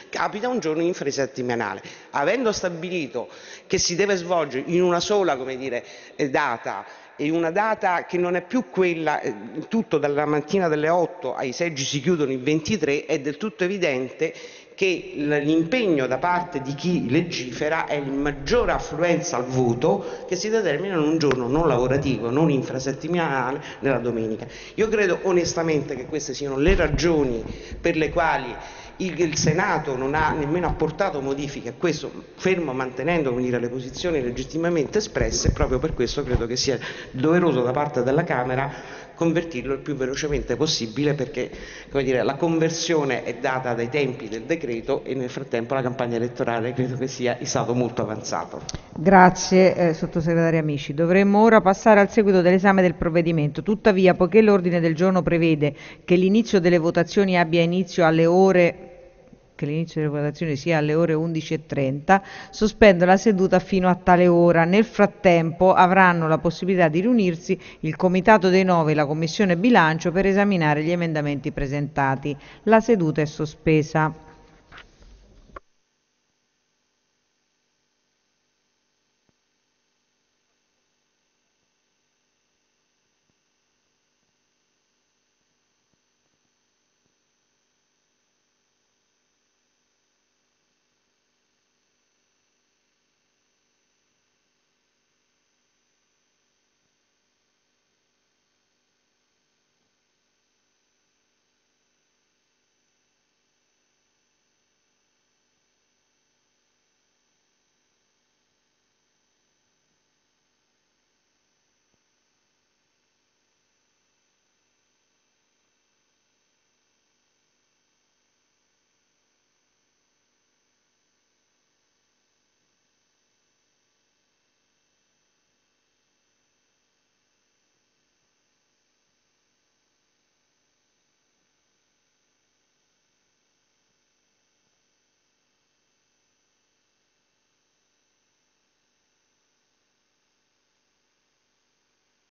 capita un giorno infrasettimanale. Avendo stabilito che si deve svolgere in una sola, come dire, data, e una data che non è più quella, tutto dalla mattina delle 8 ai seggi si chiudono il 23, è del tutto evidente che l'impegno da parte di chi legifera è il maggiore affluenza al voto che si determina in un giorno non lavorativo, non infrasettimanale, nella domenica. Io credo onestamente che queste siano le ragioni per le quali il Senato non ha nemmeno apportato modifiche a questo, fermo mantenendo, come dire, le posizioni legittimamente espresse. Proprio per questo credo che sia doveroso da parte della Camera convertirlo il più velocemente possibile, perché, come dire, la conversione è data dai tempi del decreto e nel frattempo la campagna elettorale credo che sia in stato molto avanzato. Grazie, sottosegretario Amici. Dovremmo ora passare al seguito dell'esame del provvedimento. Tuttavia, poiché l'ordine del giorno prevede che l'inizio delle votazioni abbia inizio alle ore che l'inizio delle votazioni sia alle ore 11:30, sospendo la seduta fino a tale ora. Nel frattempo avranno la possibilità di riunirsi il Comitato dei Nove e la Commissione Bilancio per esaminare gli emendamenti presentati. La seduta è sospesa.